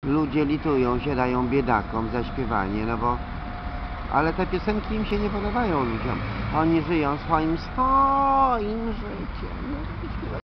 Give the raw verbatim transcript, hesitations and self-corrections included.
Ludzie litują się, dają biedakom za śpiewanie, no bo... Ale te piosenki im się nie podobają ludziom. Oni żyją swoim, swoim życiem.